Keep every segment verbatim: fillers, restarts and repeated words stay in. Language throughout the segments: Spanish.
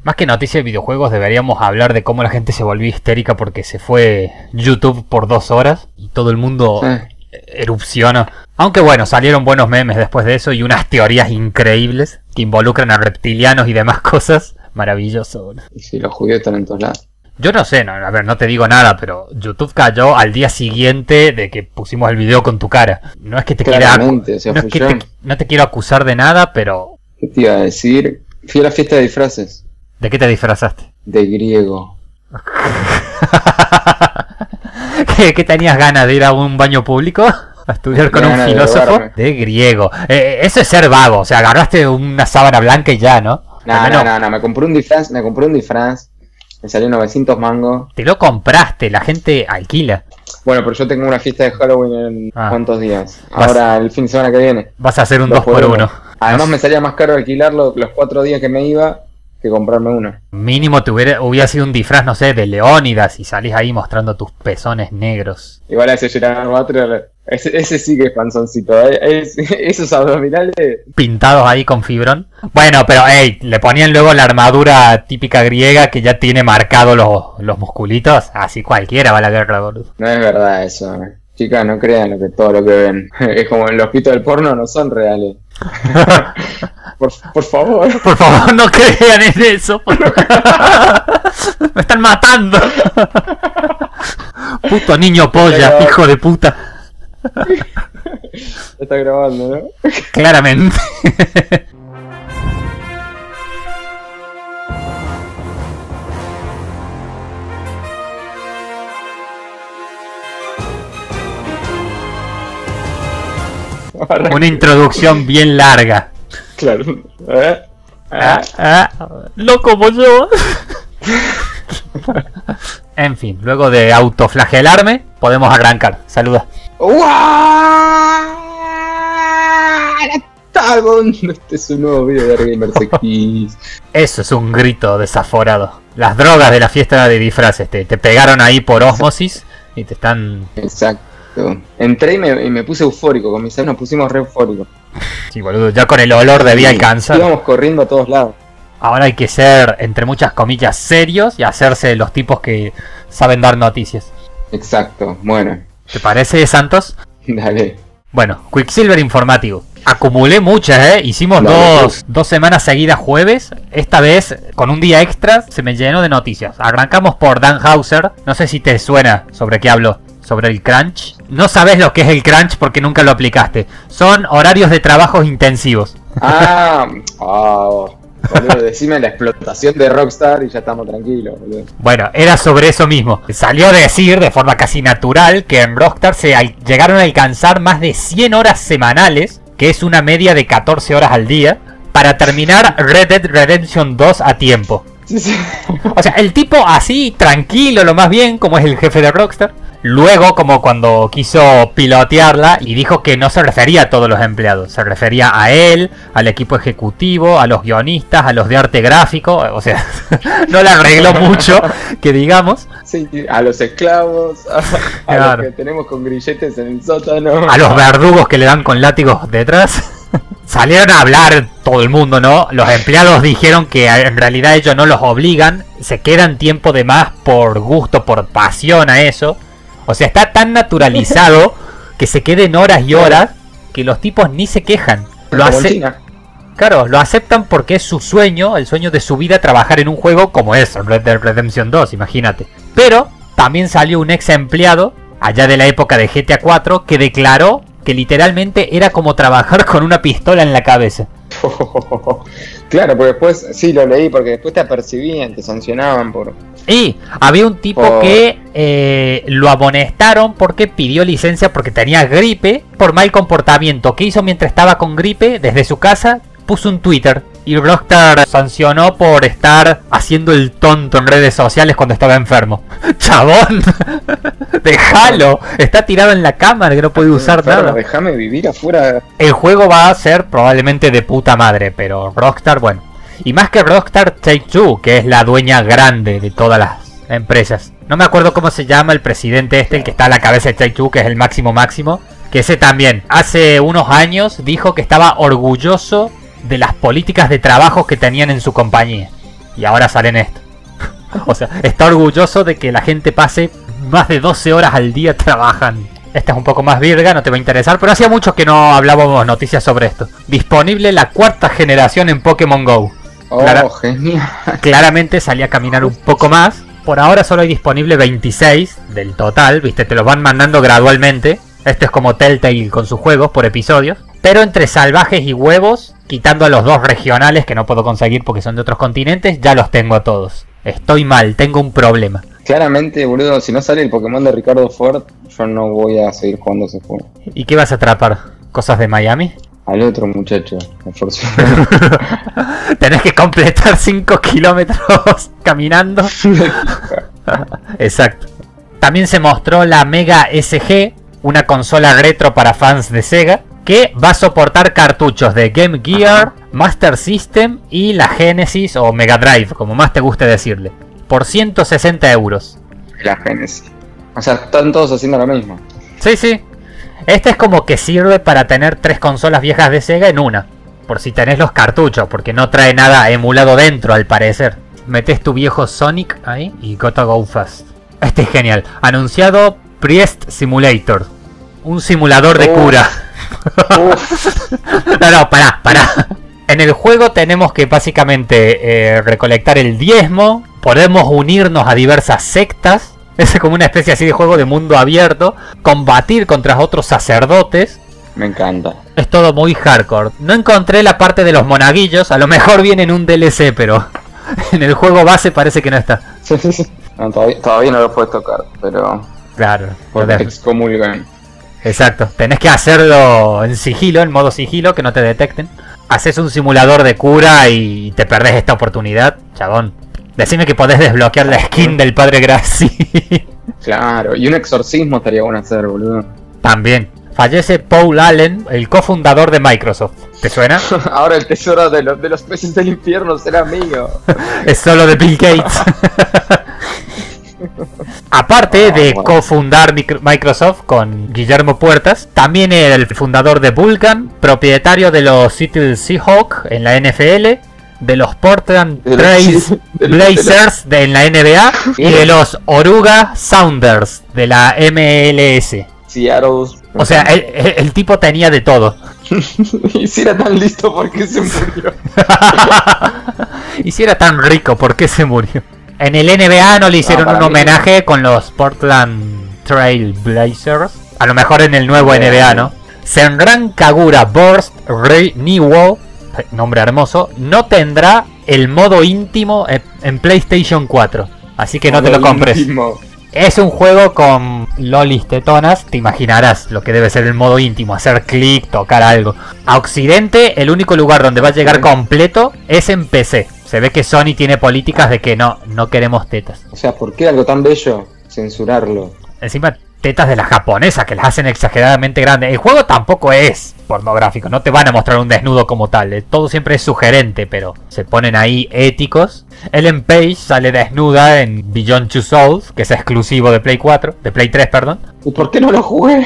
Más que noticias de videojuegos, deberíamos hablar de cómo la gente se volvió histérica porque se fue YouTube por dos horas y todo el mundo sí. erupciona. Aunque bueno, salieron buenos memes después de eso y unas teorías increíbles que involucran a reptilianos y demás cosas. Maravilloso. Y si los judíos están en todos lados. Yo no sé, no, a ver, no te digo nada, pero YouTube cayó al día siguiente de que pusimos el video con tu cara. No es que te quiera Claramente, o sea, no, es que te, no te quiero acusar de nada, pero... ¿Qué te iba a decir? Fui a la fiesta de disfraces. ¿De qué te disfrazaste? De griego. ¿Qué, ¿Qué tenías ganas de ir a un baño público? ¿A estudiar con un filósofo? De, de griego. Eh, eso es ser vago, o sea, agarraste una sábana blanca y ya, ¿no? No, no, no, no, me compré un disfraz, me compré un disfraz. Me salió novecientos mangos. Te lo compraste, la gente alquila. Bueno, pero yo tengo una fiesta de Halloween en ah. ¿cuántos días? Vas, Ahora, el fin de semana que viene. Vas a hacer un dos por uno. Además me salía más caro alquilarlo los cuatro días que me iba que comprarme uno. Mínimo te hubiera, hubiera sido un disfraz, no sé, de Leónidas y salís ahí mostrando tus pezones negros. Igual ese Gerard Butler, ese, ese sí que es panzoncito, ¿eh? Es, esos abdominales... Pintados ahí con fibrón. Bueno, pero hey, le ponían luego la armadura típica griega que ya tiene marcados los, los musculitos. Así cualquiera va a la guerra, boludo. No es verdad eso, ¿eh? Chicas, no crean lo que, todo lo que ven. Es como los pitos del porno no son reales. por, por favor. Por favor, no crean en eso. Me están matando. Puto niño polla, hijo de puta. Está grabando, ¿no? Claramente. Una introducción bien larga. Claro. ¿Eh? Ah, ah, no como yo. En fin, luego de autoflagelarme, podemos arrancar. Saluda. Este es un nuevo video de Gamer X. Eso es un grito desaforado. Las drogas de la fiesta de disfraces te, te pegaron ahí por ósmosis y te están... Exacto. Entré y me, y me puse eufórico, con mis amigos nos pusimos re eufóricos. Sí, boludo, ya con el olor debía sí, alcanzar. Íbamos corriendo a todos lados. Ahora hay que ser, entre muchas comillas, serios y hacerse los tipos que saben dar noticias. Exacto, bueno. ¿Te parece, Santos? Dale. Bueno, Quicksilver informativo. Acumulé muchas, ¿eh? Hicimos Dale, dos, dos semanas seguidas jueves. Esta vez, con un día extra, se me llenó de noticias. Arrancamos por Dan Houser. No sé si te suena sobre qué hablo. Sobre el crunch. No sabes lo que es el crunch porque nunca lo aplicaste. Son horarios de trabajos intensivos. Ah, oh, boludo, decime la explotación de Rockstar y ya estamos tranquilos, boludo. Bueno, era sobre eso mismo. Salió a decir de forma casi natural que en Rockstar se al- llegaron a alcanzar más de cien horas semanales, que es una media de catorce horas al día, para terminar Red Dead Redemption dos a tiempo. Sí, sí. O sea, el tipo así, tranquilo, lo más bien, como es el jefe de Rockstar. Luego, como cuando quiso pilotearla y dijo que no se refería a todos los empleados, se refería a él, al equipo ejecutivo, a los guionistas, a los de arte gráfico, o sea, no le arregló mucho, que digamos. Sí, a los esclavos, a, a Claro. los que tenemos con grilletes en el sótano. A los verdugos que le dan con látigos detrás. Salieron a hablar todo el mundo, ¿no? Los empleados dijeron que en realidad ellos no los obligan, se quedan tiempo de más por gusto, por pasión a eso. O sea, está tan naturalizado que se queden horas y horas que los tipos ni se quejan. Lo hace... Claro, lo aceptan porque es su sueño, el sueño de su vida, trabajar en un juego como es Red Dead Redemption dos, imagínate. Pero también salió un ex empleado, allá de la época de G T A cuatro, que declaró que literalmente era como trabajar con una pistola en la cabeza. Claro, porque después, sí lo leí, porque después te apercibían, te sancionaban por... Y había un tipo por... que eh, lo amonestaron porque pidió licencia porque tenía gripe por mal comportamiento. ¿Qué hizo mientras estaba con gripe? Desde su casa puso un Twitter. Y Rockstar sancionó por estar haciendo el tonto en redes sociales cuando estaba enfermo. ¡Chabón! ¡Déjalo! Está tirado en la cámara que no puede usar Pero nada. déjame vivir afuera. El juego va a ser probablemente de puta madre, pero Rockstar, bueno. Y más que Rockstar, Take-Two, que es la dueña grande de todas las empresas. No me acuerdo cómo se llama el presidente este, el que está a la cabeza de Take-Two, que es el máximo máximo. Que ese también, hace unos años, dijo que estaba orgulloso de las políticas de trabajo que tenían en su compañía. Y ahora salen esto. O sea, está orgulloso de que la gente pase más de doce horas al día trabajando. Esta es un poco más virga, no te va a interesar, pero hacía mucho que no hablábamos noticias sobre esto. Disponible la cuarta generación en Pokémon GO. Oh, Clara- genial. Claramente salía a caminar un poco más. Por ahora solo hay disponible veintiséis del total, viste, te los van mandando gradualmente. Esto es como Telltale con sus juegos por episodios. Pero entre salvajes y huevos, quitando a los dos regionales que no puedo conseguir porque son de otros continentes, ya los tengo a todos. Estoy mal, tengo un problema. Claramente, boludo, si no sale el Pokémon de Ricardo Ford, yo no voy a seguir jugando ese juego. ¿Y qué vas a atrapar? ¿Cosas de Miami? Al otro muchacho, por fortuna. Tenés que completar cinco kilómetros caminando. Exacto. También se mostró la Mega S G, una consola retro para fans de Sega, que va a soportar cartuchos de Game Gear, Master System y la Genesis o Mega Drive, como más te guste decirle, por ciento sesenta euros. La Genesis. O sea, están todos haciendo lo mismo. Sí, sí. Este es como que sirve para tener tres consolas viejas de Sega en una, por si tenés los cartuchos, porque no trae nada emulado dentro al parecer. Metes tu viejo Sonic ahí y gotta go fast. Este es genial. Anunciado Priest Simulator, un simulador de Oh. cura. Uf, No, no, pará, pará. En el juego tenemos que básicamente eh, recolectar el diezmo, podemos unirnos a diversas sectas, es como una especie así de juego de mundo abierto, combatir contra otros sacerdotes. me encanta. Es todo muy hardcore. No encontré la parte de los monaguillos, a lo mejor viene en un D L C, pero en el juego base parece que no está. No, todavía, todavía no lo puedes tocar, pero Claro, por lo de- excomulgan. exacto. Tenés que hacerlo en sigilo, en modo sigilo, que no te detecten. Haces un simulador de cura y te perdés esta oportunidad, chabón. Decime que podés desbloquear la skin del Padre Graci. Claro, y un exorcismo estaría bueno hacer, boludo. También. Fallece Paul Allen, el cofundador de Microsoft. ¿Te suena? Ahora el tesoro de los, de los peces del infierno será mío. Es solo de Bill Gates. Aparte Ah, de bueno. cofundar Mic- Microsoft con Guillermo Puertas, también era el fundador de Vulcan, propietario de los Seattle Seahawks en la N F L, de los Portland De los- Trail de los- Blazers de, en la N B A y de los Oruga Sounders de la M L S. Seattle. O sea, el, el- el tipo tenía de todo. Y si era tan listo, ¿por qué se murió? Y si era tan rico, ¿por qué se murió? En el N B A no le hicieron para un mí- homenaje con los Portland Trail Blazers. A lo mejor en el nuevo No. N B A, ¿no? Senran Kagura Burst Rei Niwo, nombre hermoso, no tendrá el modo íntimo en, en PlayStation cuatro. Así que no te lo compres. Íntimo. Es un juego con lolis tetonas, te imaginarás lo que debe ser el modo íntimo, hacer clic, tocar algo. A Occidente, el único lugar donde va a llegar completo es en P C. Se ve que Sony tiene políticas de que no, no queremos tetas. O sea, ¿por qué algo tan bello censurarlo? Encima, tetas de las japonesas que las hacen exageradamente grandes. El juego tampoco es pornográfico, no te van a mostrar un desnudo como tal. eh, Todo siempre es sugerente, pero se ponen ahí éticos. Ellen Page sale desnuda en Beyond Two Souls, que es exclusivo de Play cuatro, de Play tres, perdón. ¿Y por qué no lo jugué?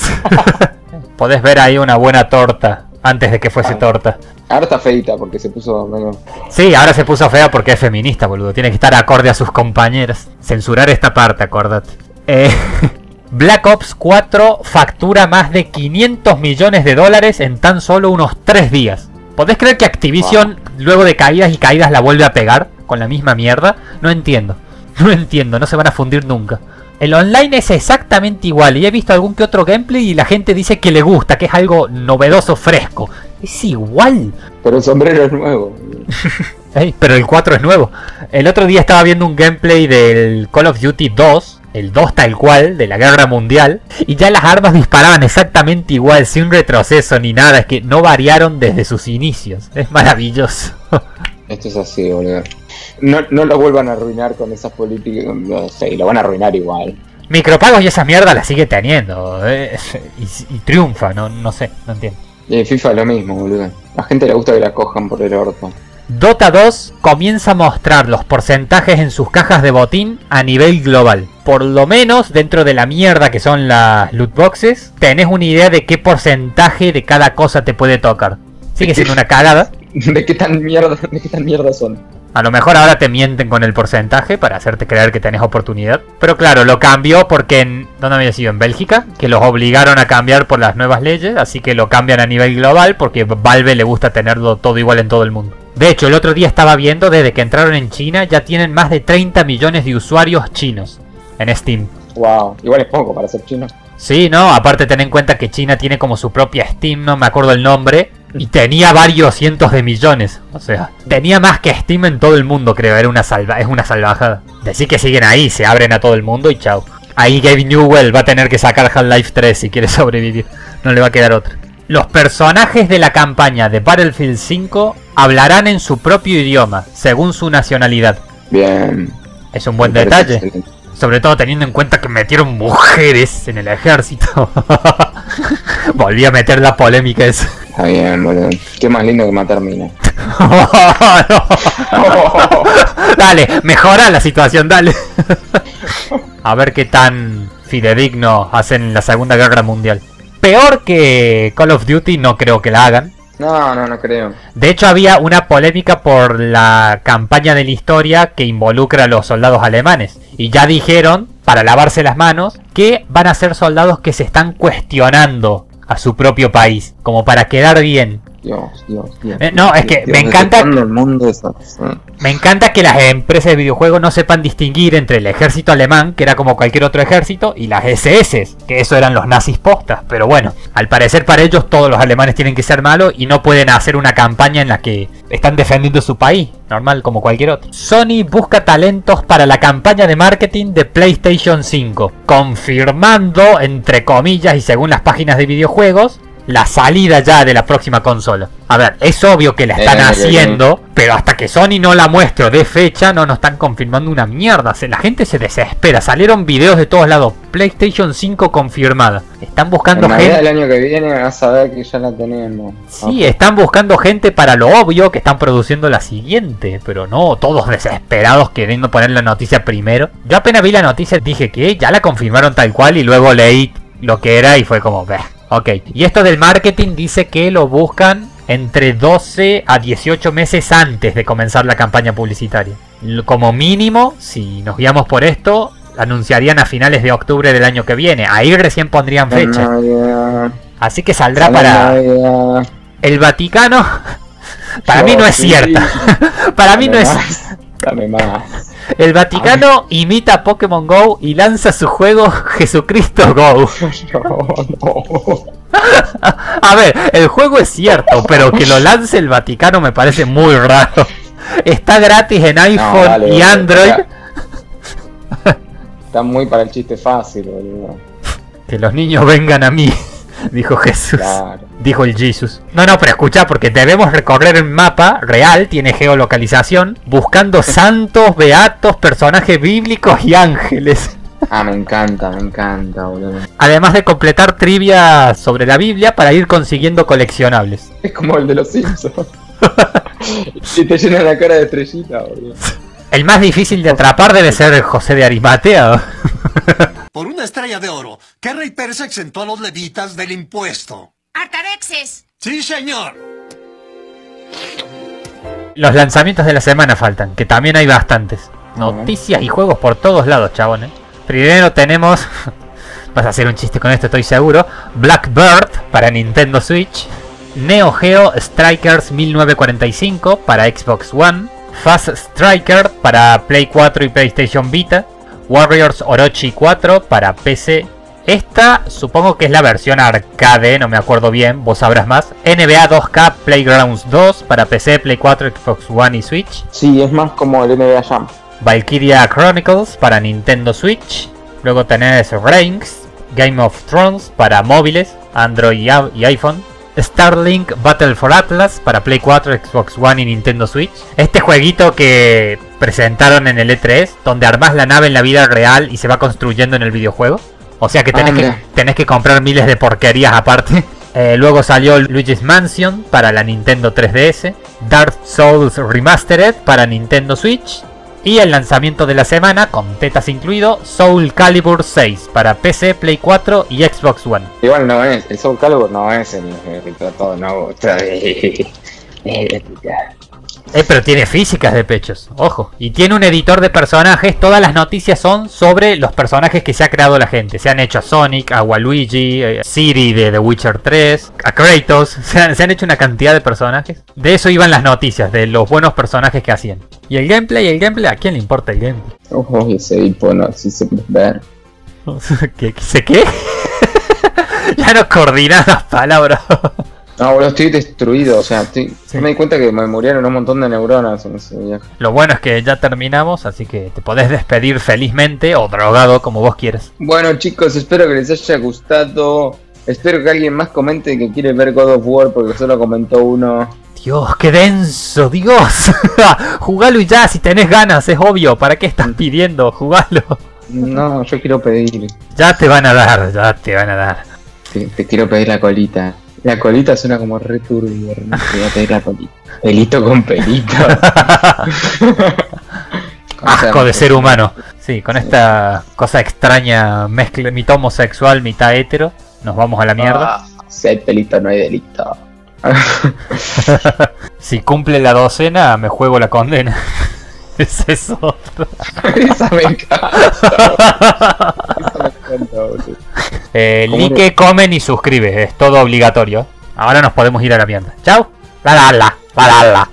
Podés ver ahí una buena torta, antes de que fuese Ah. torta. Ahora está feita porque se puso menos. Sí, ahora se puso fea porque es feminista, boludo. Tiene que estar acorde a sus compañeras. Censurar esta parte, acordate. Eh, Black Ops cuatro factura más de quinientos millones de dólares en tan solo unos tres días. ¿Podés creer que Activision, luego de caídas y caídas, la vuelve a pegar con la misma mierda? No entiendo. No entiendo, no se van a fundir nunca. El online es exactamente igual y he visto algún que otro gameplay y la gente dice que le gusta, que es algo novedoso, fresco. Es igual. Pero el sombrero es nuevo. Ey, pero el cuatro es nuevo. El otro día estaba viendo un gameplay del Call of Duty dos, el dos tal cual, de la Guerra Mundial, y ya las armas disparaban exactamente igual, sin retroceso ni nada, es que no variaron desde sus inicios. Es maravilloso. Esto es así, boludo. No, no lo vuelvan a arruinar con esas políticas. No sé, lo van a arruinar igual. Micropagos y esa mierda la sigue teniendo. eh, y, y triunfa, no, no sé, no entiendo. Y en FIFA es lo mismo, boludo. A la gente le gusta que la cojan por el orto. Dota dos comienza a mostrar los porcentajes en sus cajas de botín a nivel global. Por lo menos dentro de la mierda que son las loot boxes, tenés una idea de qué porcentaje de cada cosa te puede tocar. Sigue siendo una cagada. ¿De qué tan mierda, de qué tan mierda son? A lo mejor ahora te mienten con el porcentaje para hacerte creer que tenés oportunidad. Pero claro, lo cambió porque en... ¿Dónde había sido? En Bélgica, que los obligaron a cambiar por las nuevas leyes. Así que lo cambian a nivel global porque Valve le gusta tenerlo todo igual en todo el mundo. De hecho, el otro día estaba viendo, desde que entraron en China ya tienen más de treinta millones de usuarios chinos en Steam. Wow, igual es poco para ser chino. Sí, no, aparte ten en cuenta que China tiene como su propia Steam, no me acuerdo el nombre, y tenía varios cientos de millones. O sea, tenía más que Steam en todo el mundo, creo, era una salva, es una salvajada. Decir que siguen ahí, se abren a todo el mundo y chao. Ahí Gabe Newell va a tener que sacar Half-Life tres si quiere sobrevivir, no le va a quedar otra. Los personajes de la campaña de Battlefield cinco hablarán en su propio idioma, según su nacionalidad. Bien. Es un buen detalle. Excelente. Sobre todo teniendo en cuenta que metieron mujeres en el ejército. Volví a meter la polémica esa. Está bien, boludo. Qué más lindo que matar minas. Oh, no. Dale, mejora la situación, dale. A ver qué tan fidedigno hacen en la Segunda Guerra Mundial. Peor que Call of Duty no creo que la hagan. No, no, no creo. De hecho había una polémica por la campaña de la historia que involucra a los soldados alemanes. Y ya dijeron, para lavarse las manos, que van a ser soldados que se están cuestionando a su propio país, como para quedar bien. Dios, Dios, Dios. Eh, no, es que Dios, me encanta. El mundo es me encanta que las empresas de videojuegos no sepan distinguir entre el ejército alemán, que era como cualquier otro ejército, y las ese ese, que eso eran los nazis postas. Pero bueno, al parecer para ellos todos los alemanes tienen que ser malos y no pueden hacer una campaña en la que están defendiendo su país, normal como cualquier otro. Sony busca talentos para la campaña de marketing de PlayStation cinco, confirmando, entre comillas y según las páginas de videojuegos, la salida ya de la próxima consola. A ver, es obvio que la están eh, haciendo, eh, eh. pero hasta que Sony no la muestre de fecha, no nos están confirmando una mierda. La gente se desespera. Salieron videos de todos lados. PlayStation cinco confirmada. Están buscando en gente. El año que viene vas a ver que ya la tenemos. Sí, okay. Están buscando gente para lo obvio, que están produciendo la siguiente. Pero no, todos desesperados queriendo poner la noticia primero. Yo apenas vi la noticia dije que ya la confirmaron tal cual y luego leí lo que era y fue como... Bah. Ok, y esto del marketing dice que lo buscan entre doce a dieciocho meses antes de comenzar la campaña publicitaria. Como mínimo, si nos guiamos por esto, anunciarían a finales de octubre del año que viene. Ahí recién pondrían fecha. Así que saldrá para... El Vaticano... Para mí no es cierta. Para mí no es... Dame más. El Vaticano imita a Pokémon Go y lanza su juego Jesucristo Go. No, no. A ver, el juego es cierto, pero que lo lance el Vaticano me parece muy raro. Está gratis en iPhone no, vale, y Android. Está, está muy para el chiste fácil, boludo. Que los niños vengan a mí, dijo Jesús. Claro. Dijo el Jesus. No, no, pero escucha, porque debemos recorrer el mapa real, tiene geolocalización, buscando santos, beatos, personajes bíblicos y ángeles. Ah, me encanta, me encanta, boludo. Además de completar trivia sobre la Biblia para ir consiguiendo coleccionables. Es como el de los Simpsons. Y te llena la cara de estrellita, boludo. El más difícil de atrapar debe ser José de Arimatea. Por una estrella de oro, ¿qué rey persa exentó a los levitas del impuesto? ¡Artaxerxes! ¡Sí, señor! Los lanzamientos de la semana faltan, que también hay bastantes. Noticias y juegos por todos lados, chabones. Primero tenemos... Vas a hacer un chiste con esto, estoy seguro. Blackbird para Nintendo Switch. Neo Geo Strikers mil novecientos cuarenta y cinco para Xbox One. Fast Striker para Play cuatro y PlayStation Vita. Warriors Orochi cuatro para P C. Esta supongo que es la versión arcade, no me acuerdo bien, vos sabrás más. N B A dos K Playgrounds dos para P C, Play cuatro, Xbox One y Switch. Sí, es más como el N B A Jam. Valkyria Chronicles para Nintendo Switch. Luego tenés Reigns, Game of Thrones para móviles, Android y iPhone. Starlink Battle for Atlas para Play cuatro, Xbox One y Nintendo Switch. Este jueguito que presentaron en el E tres, donde armás la nave en la vida real y se va construyendo en el videojuego. O sea que tenés, ah, que, tenés que comprar miles de porquerías aparte. Eh, luego salió Luigi's Mansion para la Nintendo tres D S. Dark Souls Remastered para Nintendo Switch. Y el lanzamiento de la semana, con tetas incluido, Soul Calibur seis para P C, Play cuatro y Xbox One. Igual no es, el Soul Calibur no es el, el, el tratado, no. Eh, pero tiene físicas de pechos, ojo. Y tiene un editor de personajes. Todas las noticias son sobre los personajes que se ha creado la gente. Se han hecho a Sonic, a Waluigi, a Ciri de The Witcher tres, a Kratos. Se han, se han hecho una cantidad de personajes. De eso iban las noticias, de los buenos personajes que hacían. Y el gameplay, el gameplay, ¿a quién le importa el gameplay? Ojo, ese icono, así se puede ver. ¿Qué? ¿Sé qué? Ya no coordinas las palabras. No, boludo, estoy destruido, o sea, estoy... Sí. me di cuenta que me murieron un montón de neuronas en ese viaje. Lo bueno es que ya terminamos, así que te podés despedir felizmente o drogado, como vos quieras. Bueno, chicos, espero que les haya gustado. Espero que alguien más comente que quiere ver God of War, porque solo comentó uno. Dios, qué denso, Dios. Jugalo y ya, si tenés ganas, es obvio. ¿Para qué estás pidiendo? Jugalo. No, yo quiero pedir. Ya te van a dar, ya te van a dar. Te, te quiero pedir la colita. La colita suena como re turbio, ¿no? Te voy a pedir la colita. Pelito con pelito. Asco de ser humano. Sí, con esta cosa extraña, mezcla, mitad homosexual, mitad hetero, nos vamos a la mierda. Ah, si hay pelito no hay delito. Si cumple la docena, me juego la condena. Es eso. Esa me encanta. Esa me encanta, boludo. Eh, ¿Cómo like, comen y suscribe, es todo obligatorio. Ahora nos podemos ir a la mierda. Chao. La la la, la la la.